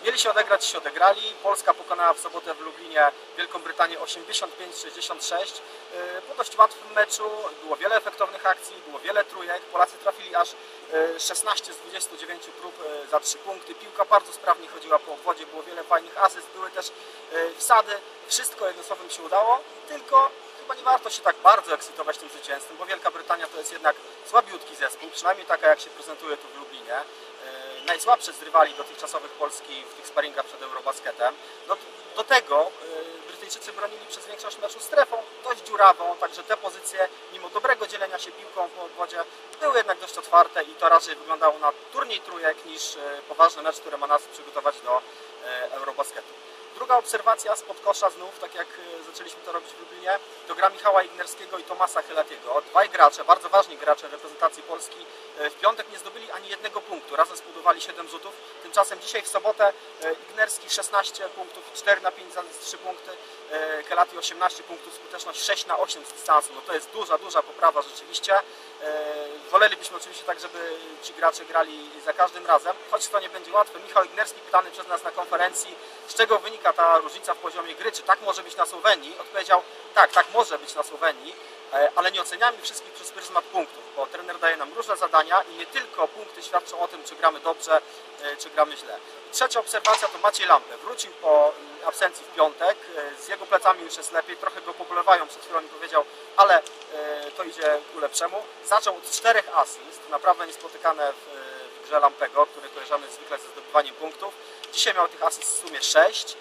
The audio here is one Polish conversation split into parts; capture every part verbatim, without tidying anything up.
Mieli się odegrać, się odegrali. Polska pokonała w sobotę w Lublinie Wielką Brytanię osiemdziesiąt pięć sześćdziesiąt sześć. Po dość łatwym meczu, było wiele efektownych akcji, było wiele trójek. Polacy trafili aż szesnaście z dwudziestu dziewięciu prób za trzy punkty. Piłka bardzo sprawnie chodziła po obwodzie, było wiele fajnych asyst, były też wsady. Wszystko jednym słowem się udało, tylko chyba nie warto się tak bardzo ekscytować tym zwycięstwem, bo Wielka Brytania to jest jednak słabiutki zespół, przynajmniej taka jak się prezentuje tu w Lublinie. Najsłabszy z rywali dotychczasowych Polski w tych sparingach przed Eurobasketem. Do, do tego Brytyjczycy bronili przez większość meczu strefą dość dziurawą, także te pozycje, mimo dobrego dzielenia się piłką w obwodzie, były jednak dość otwarte i to raczej wyglądało na turniej trójek niż poważny mecz, który ma nas przygotować do Eurobasketu. Druga obserwacja spod kosza znów, tak jak zaczęliśmy to robić w Lublinie, to gra Michała Ignerskiego i Tomasa Chylatiego. Dwaj gracze, bardzo ważni gracze reprezentacji Polski, w piątek nie zdobyli ani jednego punktu. Razem zbudowali siedem rzutów. Tymczasem dzisiaj w sobotę Ignerski szesnaście punktów, cztery na pięć za trzy punkty, Chylati osiemnaście punktów, skuteczność sześć na osiem z dystansu. No to jest duża, duża poprawa rzeczywiście. Wolelibyśmy oczywiście tak, żeby ci gracze grali za każdym razem, choć to nie będzie łatwe. Michał Ignerski, pytany przez nas na konferencji, z czego wynika ta różnica w poziomie gry, czy tak może być na Słowenii, odpowiedział: tak, tak może być na Słowenii, ale nie oceniamy wszystkich przez pryzmat punktów, bo trener daje nam różne zadania i nie tylko punkty świadczą o tym, czy gramy dobrze, czy gramy źle. Trzecia obserwacja to Maciej Lampę. Wrócił po absencji w piątek, z jego plecami już jest lepiej, trochę go pobolewają, przed chwilą mi powiedział, ale to idzie ku lepszemu. Zaczął od czterech asyst, naprawdę niespotykane w grze Lampego, który kojarzymy zwykle ze zdobywaniem punktów. Dzisiaj miał tych asyst w sumie sześć.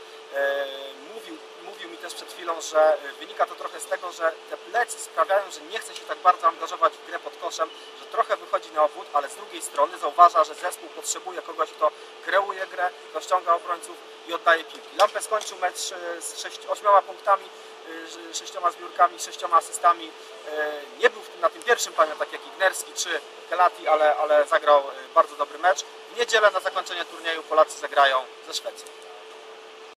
Mówił, mówił mi też przed chwilą, że wynika to trochę z tego, że te plecy sprawiają, że nie chce się tak bardzo angażować w grę pod koszem, że trochę wychodzi na obwód, ale z drugiej strony zauważa, że zespół potrzebuje kogoś, kto kreuje grę, kto ściąga obrońców i oddaje piłki. Lampę skończył mecz z sześć, ośmioma punktami, sześcioma zbiórkami, sześcioma asystami. Nie był w tym, na tym pierwszym planie, tak jak Ignerski czy Chylati, ale, ale zagrał bardzo dobry mecz. W niedzielę na zakończenie turnieju Polacy zagrają ze Szwecją.